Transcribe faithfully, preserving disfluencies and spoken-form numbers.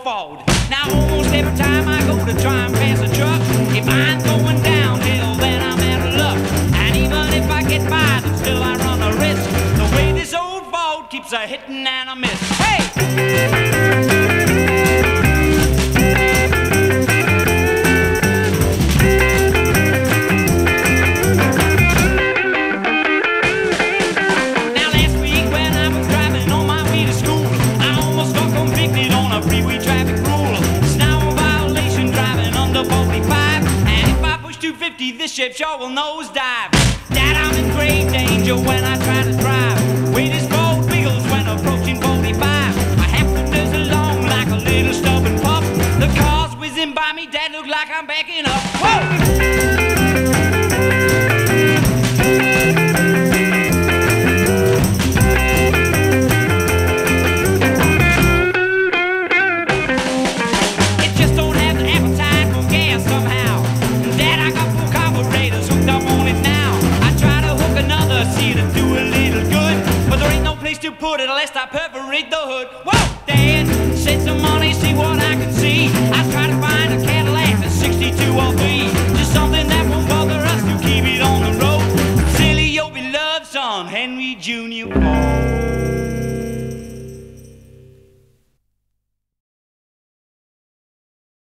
Ford. Now almost every time I go to try and pass a truck, if I'm going downhill, then I'm out of luck. And even if I get by them, still I run a risk. The way this old Ford keeps a hitting and a miss. Hey! Freeway traffic rule. It's now a violation driving under forty-five. And if I push two fifty, this ship sure will nosedive. Dad, I'm in grave danger when I try to drive. Way this road wiggles when approaching forty-five. I have to nurse along like a little stubborn pup. The car's whizzing by me, Dad, look like I'm backing up. Whoa! To do a little good, but there ain't no place to put it unless I perforate the hood. Whoa!